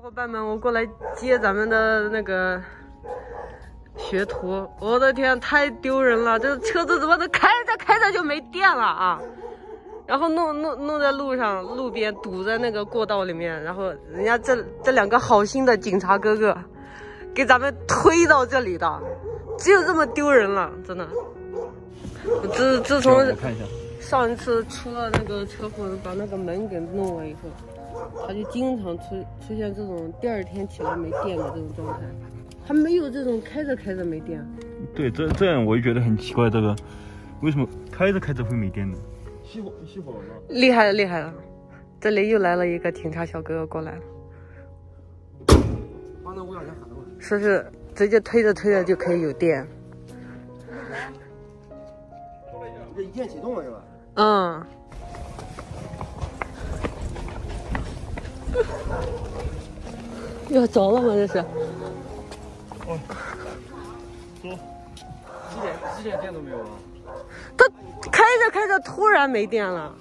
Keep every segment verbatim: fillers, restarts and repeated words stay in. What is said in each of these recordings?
伙伴们，我过来接咱们的那个学徒，我的天，太丢人了！这车子怎么都开着开着就没电了啊？然后弄弄弄在路上，路边堵在那个过道里面，然后人家这这两个好心的警察哥哥给咱们推到这里的，只有这么丢人了，真的。自自从上一次出了那个车祸，把那个门给弄了以后。 他就经常出出现这种第二天起来没电的这种状态，还没有这种开着开着没电。 对，这这样我就觉得很奇怪，这个为什么开着开着会没电呢？ 熄火熄火了吗？ 厉害了厉害了，这里又来了一个警察小哥哥过来了， 把那五角钱喊了吧。 说是直接推着推着就可以有电。 这一键启动了是吧？ 嗯。 要着了吗？这是。 哦，走。 一点一点电都没有啊！ 它开着开着突然没电了。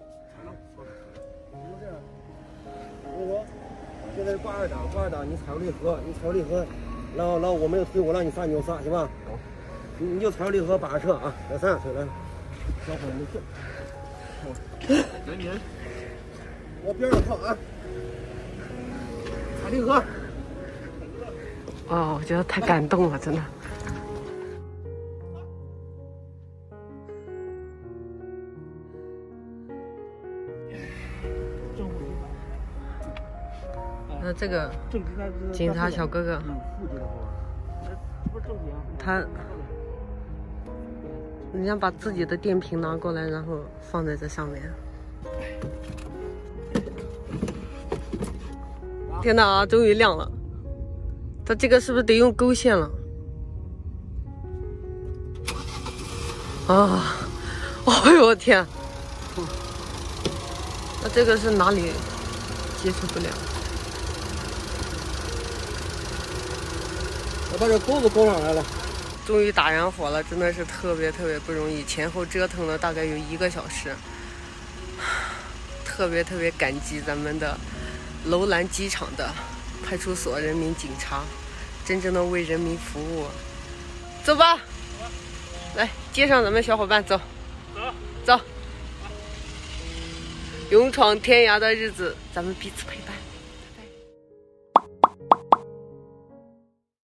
我说，现在挂二档，挂二档，你踩着离合，你踩着离合，然后然后我没有推，我让你刹你就刹，行吧？好。你你就踩着离合把车啊，来三下车来。小伙你坐。好。来你。我边上靠啊。 踩离合！ 哦，我觉得太感动了，真的。那这个警察小哥哥，他人家把自己的电瓶拿过来，然后放在这上面。 天哪啊！终于亮了，它这个是不是得用勾线了？啊！哎呦我天！那这个是哪里接触不了？ 我把这钩子勾上来了。 终于打燃火了，真的是特别特别不容易，前后折腾了大概有一个小时，特别特别感激咱们的。 楼兰机场的派出所人民警察，真正的为人民服务。走吧，来接上咱们小伙伴，走，走，勇闯天涯的日子，咱们彼此陪伴。